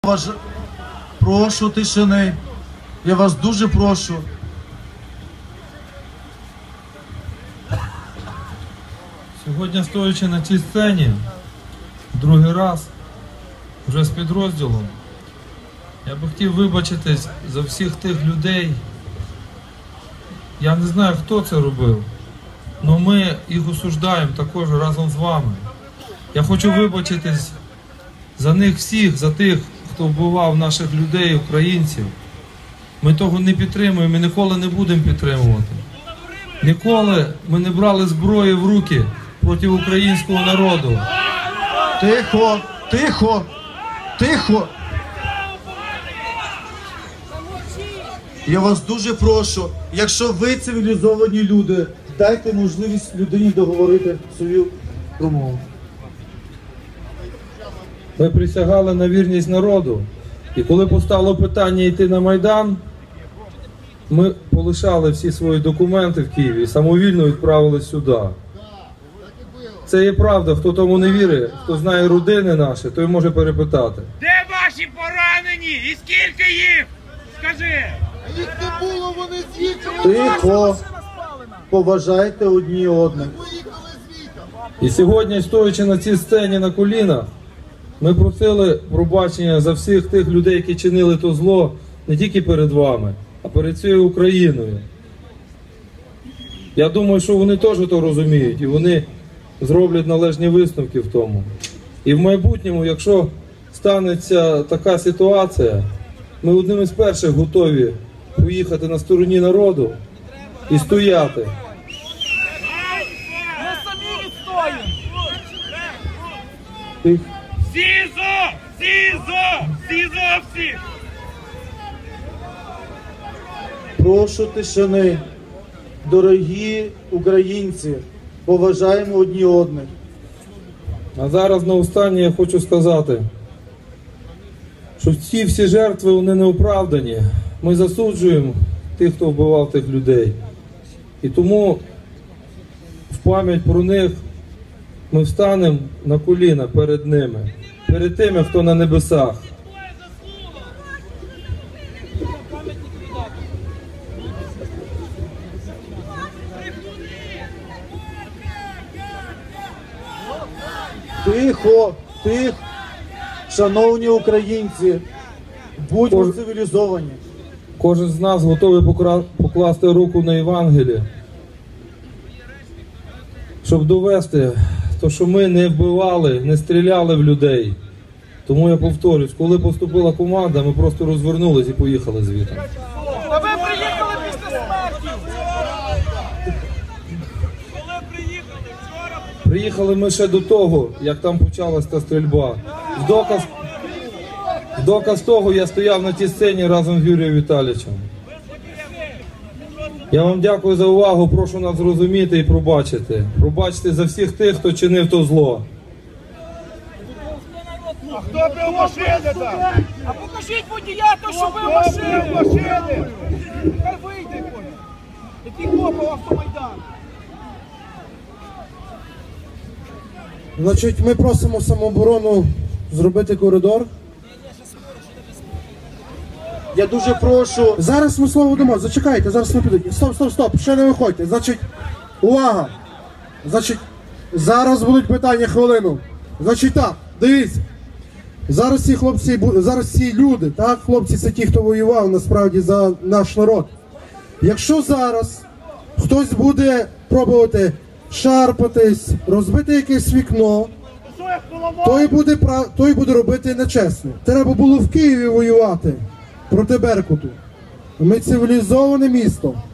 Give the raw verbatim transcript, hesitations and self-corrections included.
Прошу тишини. Я вас дуже прошу. Сьогодні, стоячи на цій сцені, другий раз, вже з підрозділом, я би хотів вибачитись за всіх тих людей. Я не знаю, хто це робив, але ми їх осуджуємо також разом з вами. Я хочу вибачитись за них всіх, за тих, хто вбивав наших людей, українців. Ми того не підтримуємо і ніколи не будемо підтримувати. Ніколи ми не брали зброї в руки проти українського народу. Тихо, тихо, тихо. Я вас дуже прошу, якщо ви цивілізовані люди, дайте можливість людині договорити свою промову. Ми присягали на вірність народу, і коли постало питання йти на Майдан, ми полишали всі свої документи в Києві і самовільно відправили сюди. Це є правда, хто тому не вірить, хто знає родини наші, той може перепитати. Де ваші поранені і скільки їх? Скажи! Їх не було, вони з'їхали. Тихо, поважайте одні одних. І сьогодні, стоячи на цій сцені на колінах, ми просили пробачення за всіх тих людей, які чинили то зло не тільки перед вами, а перед цією Україною. Я думаю, що вони теж то розуміють, і вони зроблять належні висновки в тому. І в майбутньому, якщо станеться така ситуація, ми одним із перших готові поїхати на стороні народу і стояти. Ми самі відстоїмо! Тихо. СІЗО! СІЗО! СІЗО всіх! Прошу тишини. Дорогі українці, поважаємо одні одних. А зараз на останнє я хочу сказати, що ці всі жертви, вони не оправдані. Ми засуджуємо тих, хто вбивав тих людей. І тому в пам'ять про них ми встанемо на коліна перед ними, перед тими, хто на небесах. Тихо, тихо. Шановні українці, будьмо Кож... цивілізовані. Кожен з нас готовий покра... покласти руку на Євангеліє, щоб довести, то, що ми не вбивали, не стріляли в людей. Тому я повторюсь, коли поступила команда, ми просто розвернулись і поїхали звідти. Та ви приїхали після смерті! Коли приїхали? Вчора? Приїхали ми ще до того, як там почалась та стрільба. В доказ, в доказ того я стояв на тій сцені разом з Юрієм Віталійовичем. Я вам дякую за увагу, прошу нас зрозуміти і пробачити. Пробачити за всіх тих, хто чинив то зло. А хто бив машини там? А покажіть водія, то що бив машини! машини! Хай вийде, який копав автомайдан. Значить, ми просимо самооборону зробити коридор. Я дуже прошу. Зараз ми слово дамо, зачекайте, зараз ми підуть. Стоп, стоп, стоп, ще не виходьте. Значить, увага. Значить, зараз будуть питання хвилину. Значить так, дивіться. Зараз ці хлопці, зараз ці люди, так, хлопці це ті, хто воював насправді за наш народ. Якщо зараз хтось буде пробувати шарпатись, розбити якесь вікно, той буде, той буде робити нечесно. Треба було в Києві воювати проти Беркуту. Ми цивілізоване місто.